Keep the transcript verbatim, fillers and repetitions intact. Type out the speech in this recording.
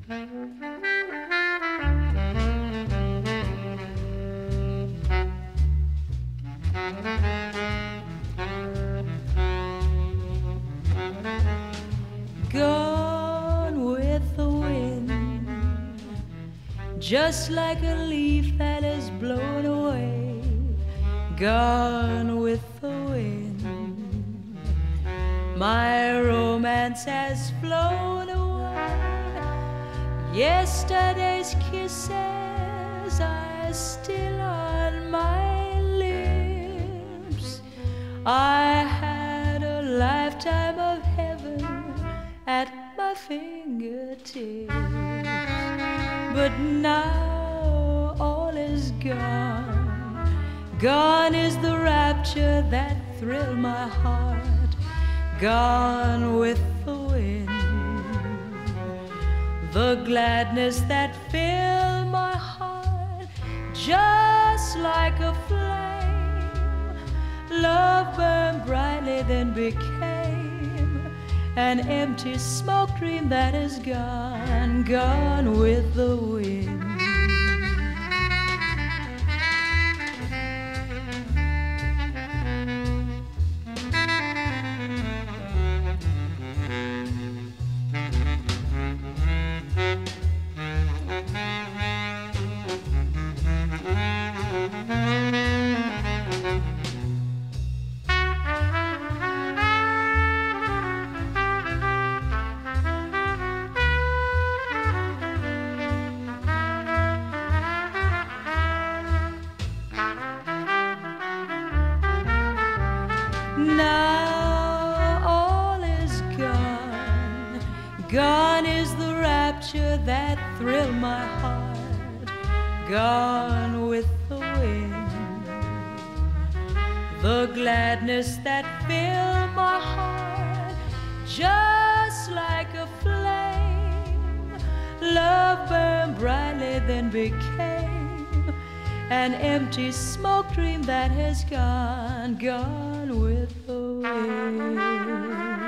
Gone with the wind, just like a leaf that is blown away. Gone with the wind, my romance has flown away. Yesterday's kisses are still on my lips. I had a lifetime of heaven at my fingertips, but now all is gone. Gone is the rapture that thrilled my heart. Gone with the wind, the gladness that filled my heart. Just like a flame, love burned brightly, then became an empty smoke dream that is gone, gone with the wind. Now all is gone. Gone is the rapture that thrilled my heart. Gone with the wind, the gladness that filled my heart. Just like a flame, love burned brightly, then became an empty smoke dream that has gone, gone with the wind.